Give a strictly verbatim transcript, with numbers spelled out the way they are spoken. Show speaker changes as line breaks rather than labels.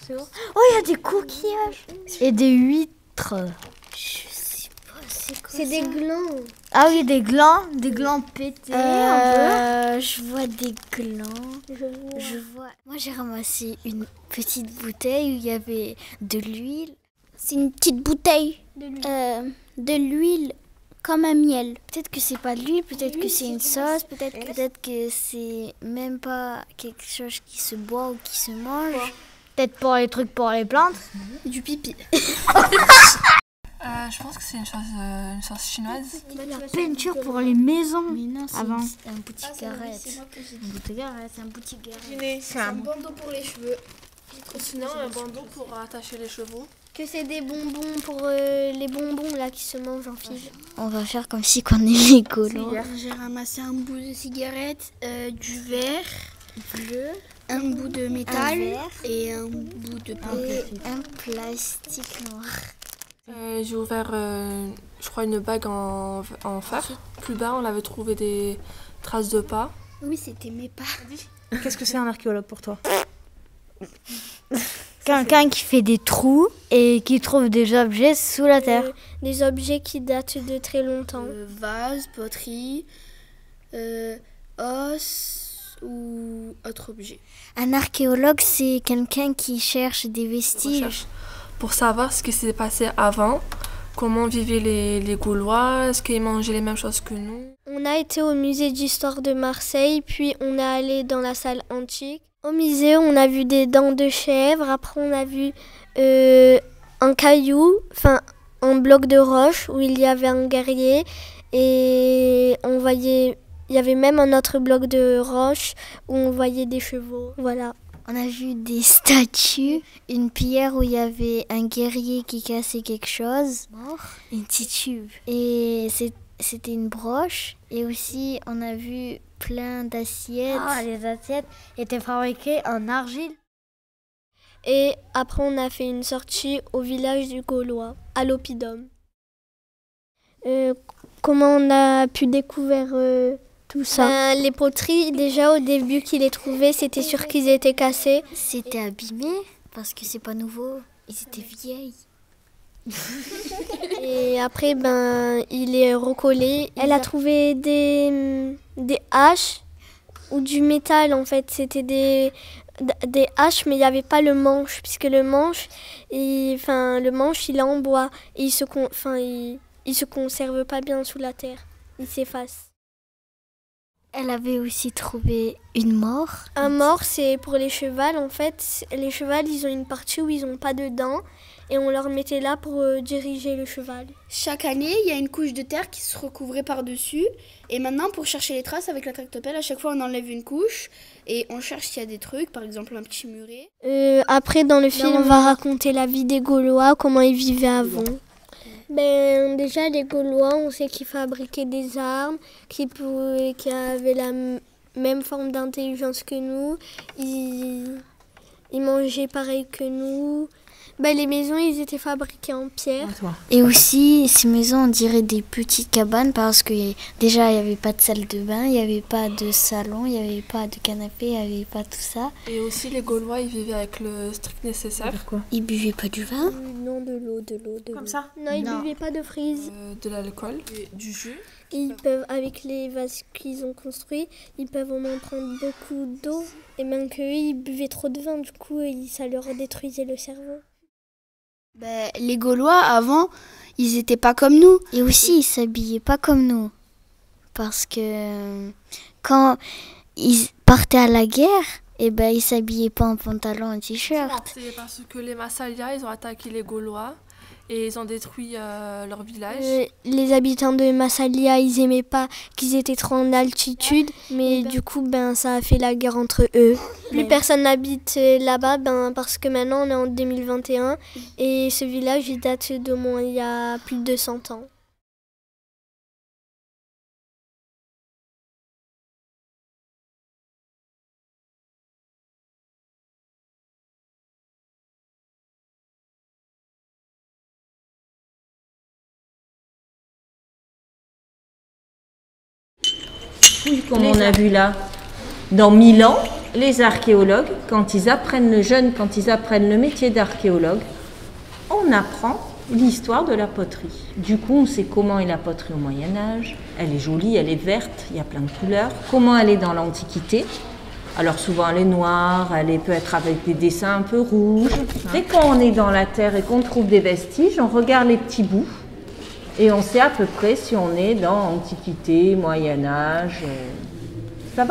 Oh, il y a des coquillages et des huîtres.
Je sais pas, c'est quoi?
C'est des glands.
Ah oui, des glands, des glands pétés
Euh, je vois des glands.
Je vois.
Je vois. Moi, j'ai ramassé une petite bouteille où il y avait de l'huile. C'est une petite bouteille
De l'huile.
euh, de l'huile comme un miel. Peut-être que c'est pas de l'huile, peut-être que c'est une sauce, peut-être peut-être que c'est même pas quelque chose qui se boit ou qui se mange.
Peut-être pour les trucs pour les plantes.
Du pipi.
Euh, je pense que c'est une sauce, euh, une sauce chinoise.
La peinture pour les maisons.
Mais non, c'est
Avant.
un boutique garette.
Un boutique garette, c'est un boutique garette.
C'est un bandeau pour les cheveux.
Sinon, un bandeau pour attacher les cheveux.
Que c'est des bonbons pour euh, les bonbons là qui se mangent en file.
On va faire comme si qu'on est les colons.
J'ai ramassé un bout de cigarette, euh, du verre bleu, un bout de métal
verre.
et un bout de pain.
Et un plastique noir.
Euh, J'ai ouvert, euh, je crois, une bague en, en fer. Plus bas, on avait trouvé des traces de pas.
Oui, c'était mes pas.
Qu'est-ce que c'est un archéologue pour toi?
Quelqu'un qui fait des trous et qui trouve des objets sous la terre.
Euh, des objets qui datent de très longtemps.
Euh, vase, poterie, euh, os ou autre objet.
Un archéologue, c'est quelqu'un qui cherche des vestiges.
Recherche pour savoir ce qui s'est passé avant, comment vivaient les, les Gaulois, est-ce qu'ils mangeaient les mêmes choses que nous.
On a été au musée d'histoire de Marseille, puis on est allé dans la salle antique. Au musée, on a vu des dents de chèvre, après on a vu euh, un caillou, enfin un bloc de roche où il y avait un guerrier et on voyait, il y avait même un autre bloc de roche où on voyait des chevaux, voilà.
On a vu des statues, une pierre où il y avait un guerrier qui cassait quelque chose, une petite tube. Et c'est- c'était une broche. Et aussi, on a vu plein d'assiettes.
Ah, les assiettes étaient fabriquées en argile.
Et après on a fait une sortie au village du Gaulois, à l'Oppidum. Euh, comment on a pu découvrir euh, tout ça? Ben, les poteries, déjà au début qu'ils les trouvaient, c'était sûr qu'ils étaient cassés.
C'était abîmé parce que c'est pas nouveau. Ils étaient vieilles.
Et après, ben, il est recollé. Elle a trouvé des, des haches ou du métal en fait. C'était des, des haches, mais il n'y avait pas le manche, puisque le manche, il, enfin, le manche, il est en bois. Et il se, con, enfin, il, il se conserve pas bien sous la terre. Il s'efface.
Elle avait aussi trouvé une mort.
Un mort, c'est pour les chevals. En fait, les chevals, ils ont une partie où ils n'ont pas de dents. Et on leur mettait là pour euh, diriger le cheval.
Chaque année, il y a une couche de terre qui se recouvrait par-dessus. Et maintenant, pour chercher les traces avec la tractopelle, à chaque fois, on enlève une couche et on cherche s'il y a des trucs, par exemple un petit muret.
Euh, après, dans le film, on va raconter la vie des Gaulois, comment ils vivaient avant. Ben, déjà, les Gaulois, on sait qu'ils fabriquaient des armes, qui, pouvaient, qui avaient la m- même forme d'intelligence que nous. Ils, ils mangeaient pareil que nous. Ben, les maisons, ils étaient fabriquées en pierre.
Et aussi, ces maisons, on dirait des petites cabanes parce que déjà, il n'y avait pas de salle de bain, il n'y avait pas de salon, il n'y avait pas de canapé, il n'y avait pas tout ça.
Et aussi, les Gaulois, ils vivaient avec le strict nécessaire.
Quoi?
Ils buvaient pas du vin.
Non, de l'eau, de l'eau, de l'eau.
Comme ça?
Non, ils ne
Non.
buvaient pas de frise.
Euh, de l'alcool, du jus.
Ils peuvent, avec les vases qu'ils ont construits, ils peuvent en prendre beaucoup d'eau. Et même qu'eux, ils buvaient trop de vin, du coup, ils- ça leur détruisait le cerveau.
Ben, les Gaulois, avant, ils étaient pas comme nous.
Et aussi, ils s'habillaient pas comme nous. Parce que euh, quand ils partaient à la guerre, eh ben, ils s'habillaient pas en pantalon et t-shirt.
C'est parce que les Massalia, ils ont attaqué les Gaulois et ils ont détruit euh, leur village.
Euh, les habitants de Massalia, ils aimaient pas qu'ils étaient trop en altitude, mais du coup, ben, ça a fait la guerre entre eux. Plus personne n'habite euh, là-bas, ben, parce que maintenant on est en deux mille vingt et un et ce village il date d'au moins il y a plus de cent ans.
Oui, comme on a vu là, dans mille ans,
les archéologues, quand ils apprennent le jeune, quand ils apprennent le métier d'archéologue, on apprend l'histoire de la poterie. Du coup, on sait comment est la poterie au Moyen-Âge. Elle est jolie, elle est verte, il y a plein de couleurs. Comment elle est dans l'Antiquité. Alors souvent elle est noire, elle est, peut être avec des dessins un peu rouges. Dès qu'on est dans la terre et qu'on trouve des vestiges, on regarde les petits bouts et on sait à peu près si on est dans Antiquité, Moyen-Âge. Ça va ?